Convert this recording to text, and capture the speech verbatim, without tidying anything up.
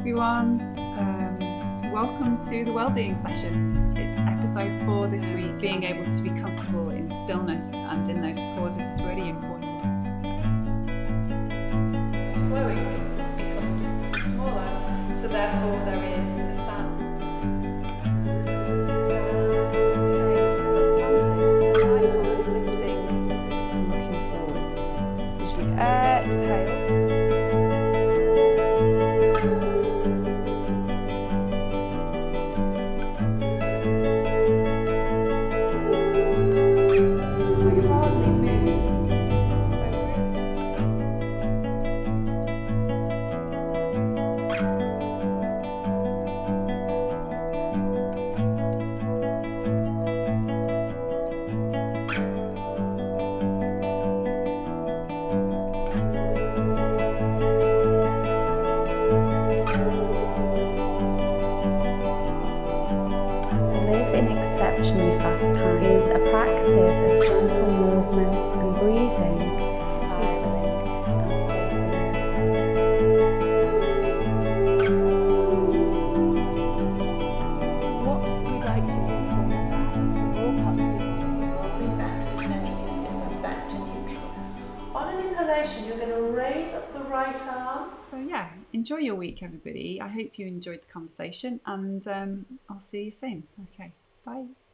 everyone. Um, welcome to the wellbeing sessions. It's episode four this week. Being able to be comfortable in stillness and in those pauses is really important. Flowing becomes smaller, so therefore there is a sound. Lifting and looking forward. As you exhale. In exceptionally fast time is a practice of gentle movements and breathing, spiraling and pulsing. What we'd like to do for your back, for all parts of your body, rolling back to the center of your sit, back to neutral. On an inhalation, you're going to raise up the right arm. So yeah, enjoy your week, everybody. I hope you enjoyed the conversation, and um, I'll see you soon. Okay, bye.